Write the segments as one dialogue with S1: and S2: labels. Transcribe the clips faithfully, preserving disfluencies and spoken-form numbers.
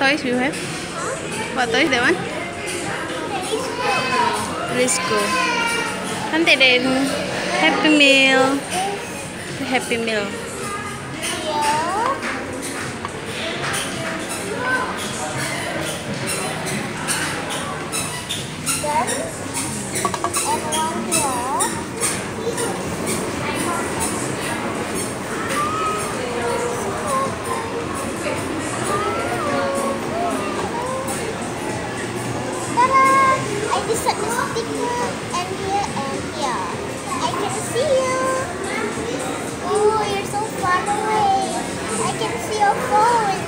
S1: toys you have? What toys that one? Risco. Cantik deh. Happy Meal. Happy Meal.
S2: I just set the sticker and here and here. I can see you. Oh, you're so far away. I can see your phone.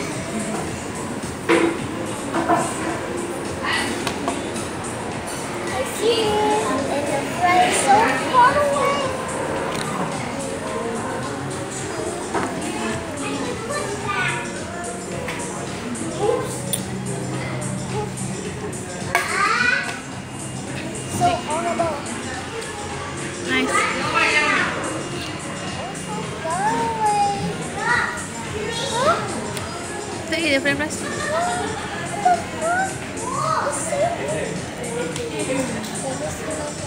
S2: I see you. And the front is so far away. So horrible.
S1: Nice. Take the different price.
S2: What the fuck?